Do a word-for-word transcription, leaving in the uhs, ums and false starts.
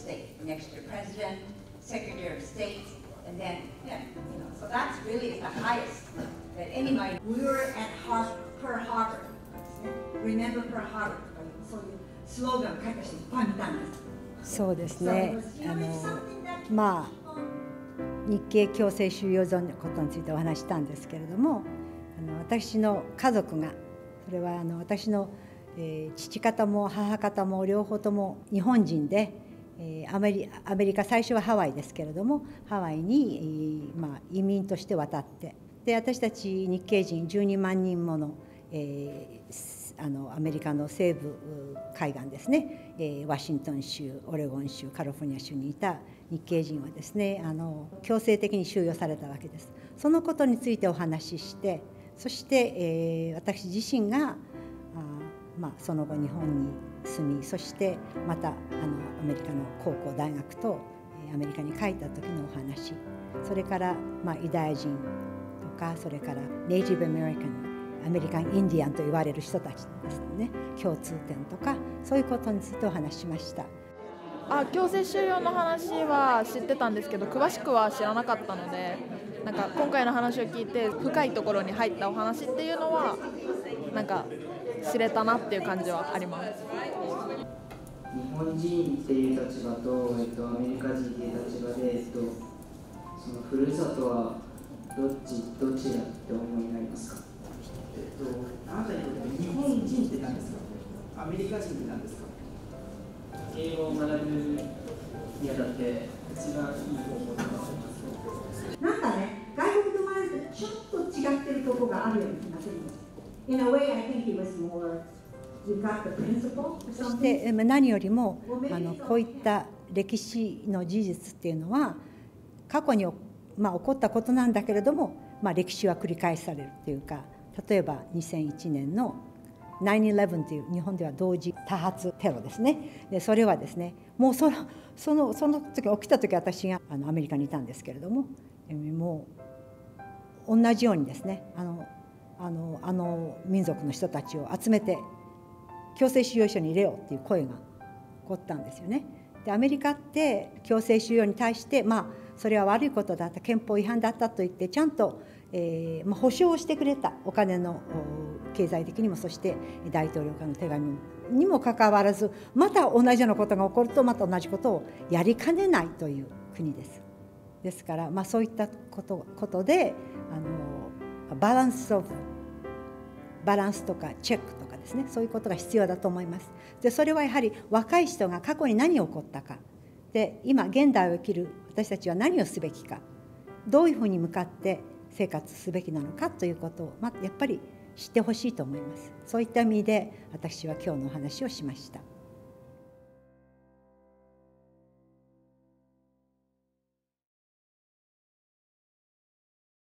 States, next to President, Secretary of State, and then, yeah, you know, so that's really the highest that anybody. We were at Har Pearl Harbor. Remember Pearl Harbor. そういうスローガン書いた人いっぱい見たんです。 そうですね。あのまあ日系強制収容所のことについてお話したんですけれども、あの私の家族がそれはあの私の、えー、父方も母方も両方とも日本人で、えー、アメリアメリカ最初はハワイですけれどもハワイに、えーまあ、移民として渡ってで私たち日系人じゅうにまんにんもの、えーあのアメリカの西部海岸ですね、えー、ワシントン州オレゴン州カリフォルニア州にいた日系人はですねあの強制的に収容されたわけです。そのことについてお話ししてそして、えー、私自身があ、まあ、その後日本に住みそしてまたあのアメリカの高校大学とアメリカに帰った時のお話それから、まあ、ユダヤ人とかそれからネイティブアメリカンアメリカン・インディアンと言われる人たちですね共通点とかそういうことについてお話ししました。 あ強制収容の話は知ってたんですけど詳しくは知らなかったのでなんか今回の話を聞いて深いところに入ったお話っていうのはなんか知れたなっていう感じはあります。 日本人っていう立場と、えっと、アメリカ人っていう立場で、えっと、そのふるさとはどっちどちらって思いになりますか？ えっと、あなたにとって日本人って何ですか？アメリカ人って何ですか？ 英語を学ぶにあたって一番いい方法だと思います。 なんかね、外国と生まれてちょっと違ってるところがあるような気がするんです。In a way, I think it was more, you got the principle. そして何よりもあのこういった歴史の事実っていうのは過去に、まあ、起こったことなんだけれども、まあ、歴史は繰り返されるっていうか。例えばにせんいちねんのナインイレブンという日本では同時多発テロですね。でそれはですねもうそのそのその時起きた時私があのアメリカにいたんですけれどももう同じようにですねあのあのあの民族の人たちを集めて強制収容所に入れようっていう声が起こったんですよね。でアメリカって強制収容に対してまあそれは悪いことだった憲法違反だったと言ってちゃんとえーまあ、保証をしてくれたお金の経済的にもそして大統領からの手紙にもかかわらずまた同じようなことが起こるとまた同じことをやりかねないという国です。ですから、まあ、そういったこと、ことであのバランスをバランスとかチェックとかですねそういうことが必要だと思います。でそれはやはり若い人が過去に何が起こったかで今現代を生きる私たちは何をすべきかどういうふうに向かって生活すべきなのかということを、まあ、やっぱり知ってほしいと思います。そういった意味で私は今日のお話をしました。